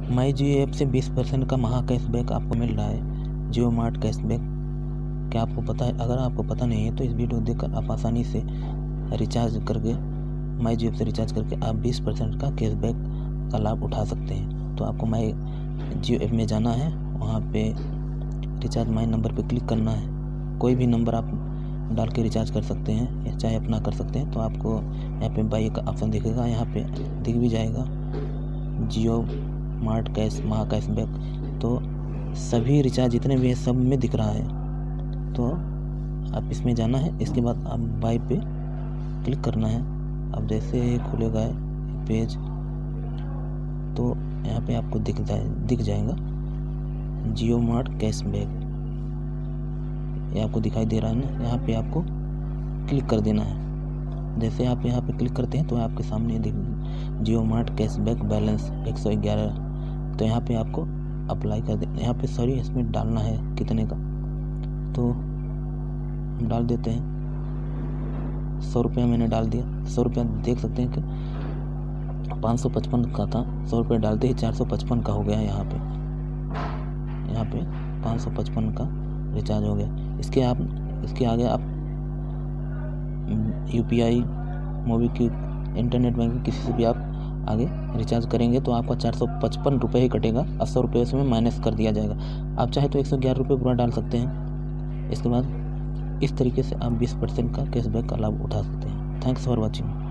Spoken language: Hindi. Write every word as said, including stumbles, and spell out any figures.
माई जियो ऐप से बीस परसेंट का महा कैशबैक आपको मिल रहा है, जियो मार्ट कैशबैक। क्या आपको पता है? अगर आपको पता नहीं है तो इस वीडियो देखकर आप आसानी से रिचार्ज करके माई जियो ऐप से रिचार्ज करके आप बीस परसेंट का कैशबैक का लाभ उठा सकते हैं। तो आपको माई जियो ऐप में जाना है, वहाँ पे रिचार्ज माई नंबर पे क्लिक करना है। कोई भी नंबर आप डाल के रिचार्ज कर सकते हैं या चाहे अपना कर सकते हैं। तो आपको यहाँ पे बाई का ऑप्शन दिखेगा, यहाँ पे दिख भी जाएगा जियो मार्ट कैश महा कैशबैक। तो सभी रिचार्ज जितने भी हैं सब में दिख रहा है। तो आप इसमें जाना है, इसके बाद आप बाई पे क्लिक करना है। अब जैसे ही खुलेगा है पेज तो यहाँ पे आपको दिख जाए दिख जाएगा जियो मार्ट कैशबैक, ये आपको दिखाई दे रहा है ना। यहाँ पे आपको क्लिक कर देना है। जैसे आप यहाँ पे क्लिक करते हैं तो आपके सामने दिख जियो मार्ट कैशबैक बैलेंस एक सौ ग्यारह। तो यहाँ पे आपको अप्लाई कर दे, यहाँ पे सॉरी इसमें डालना है कितने का, तो हम डाल देते हैं सौ रुपया। मैंने डाल दिया सौ रुपया। देख सकते हैं कि पाँच सौ पचपन का था, सौ रुपया डालते ही चार सौ पचपन का हो गया। यहाँ पे यहाँ पे पाँच सौ पचपन का रिचार्ज हो गया। इसके आप इसके आगे आप यूपीआई, मोबीक्विक, इंटरनेट बैंकिंग किसी से भी आप आगे रिचार्ज करेंगे तो आपका चार सौ पचपन रुपये ही कटेगा और सौ रुपये उसमें माइनस कर दिया जाएगा। आप चाहे तो एक सौ ग्यारह रुपये पूरा डाल सकते हैं। इसके बाद इस तरीके से आप बीस परसेंट का कैशबैक का लाभ उठा सकते हैं। Thanks for watching.